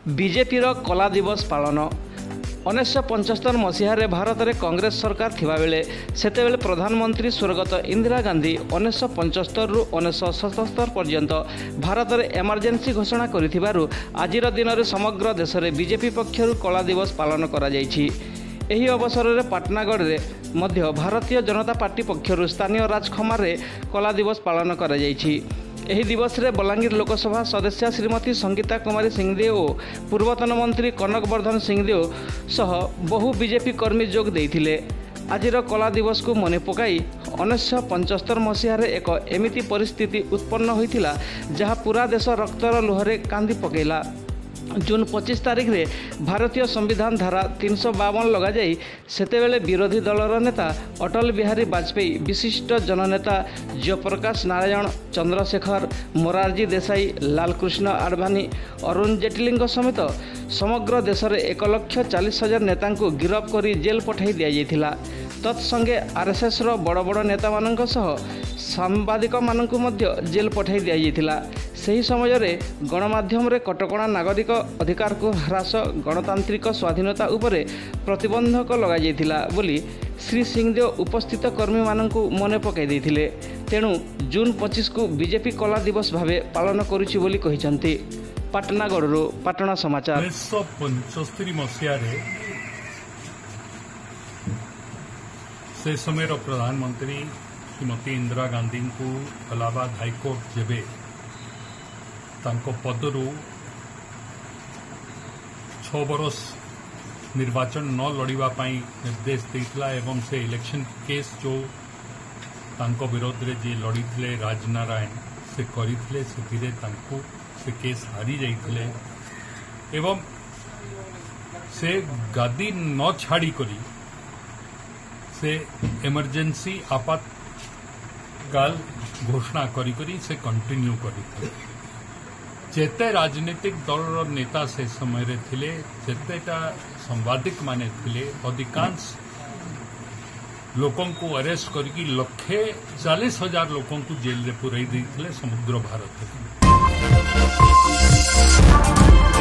बीजेपीर कला दिवस पालन 1975 मसीह भारत में कांग्रेस सरकार थिबा बेले सेतेबेले प्रधानमंत्री स्वर्गत इंदिरा गांधी 1975 रु 1977 पर्यंत भारत में एमरजेंसी घोषणा करिथिबारु आजिर दिन में समग्र देश में बीजेपी पक्षरु कला दिवस पालन करा जायछि। एही अवसर में पाटनागढ़ में मध्य भारतीय जनता पार्टी पक्षरु स्थानीय राजखमार कला दिवस पालन करा जायछि। एही दिवस रे बलांगीर लोकसभा सदस्य श्रीमती संगीता कुमारी सिंहदेव और पूर्वतन मंत्री कनक वर्धन सिंहदेव सह बहु बीजेपी कर्मी जोग देइथिले। आजिर कला दिवस को मने पकाई 1975 मसीह एक एमिति परिस्थिति उत्पन्न होइथिला जहाँ पूरा देश रक्तर लुहरे कांदी पकेला। जून 25 तारिख रे भारतीय संविधान धारा 352 लगा जाई सेतेबेले विरोधी दलर नेता अटल बिहारी वाजपेयी, विशिष्ट जननेता जयप्रकाश नारायण, चंद्रशेखर, मोरारजी देसाई, लालकृष्ण आडवाणी, अरुण जेटली समेत समग्र देश में 1,40,000 नेता को गिरफ्त कर जेल पठाई दि जाइथिला। तत्संगे आरएसएस रो बड़ बड़ नेता मानक सह सांबादिक मानकु मध्य जेल पठाई दि जाइथिला। सही समय रे गणमाध्यम रे कटकणा नागरिक अधिकार को ह्रास, गणतांत्रिक स्वाधीनता उपरे प्रतिबंधक लगा जाइथिला बोली श्री सिंहदेव उपस्थित कर्मी मानकु मने पकाई देथिले। तेणु जून 25 को बीजेपी कला दिवस भावे पालन करुछि बोली कहिसंती। पाटनागढ़ पाटना समाचार। 1975 मसीह से समय प्रधानमंत्री श्रीमती इंदिरा गांधी को इलाहाबाद हाईकोर्ट जेबे तांको पदरू 6 बरस निर्वाचन न लड़िबा पाई निर्देश देइतला एवं से इलेक्शन केस जो तांको विरोध रे जे लड़ीथिले राजनारायण से करिथिले सेथिरे तांको से केस हारी जाइथिले एवं से गादी न छाड़ी करी से इमरजेंसी आपातकाल घोषणा करी से कंटिन्यू करी। जेते राजनीतिक दल नेता से समय रे थिले, जेतेटा संवादिक माने थिले, अधिकांश लोकों को अरेस्ट करके 1,40,000 लोकों को जेल रे पुराई देइथिले समग्र भारत।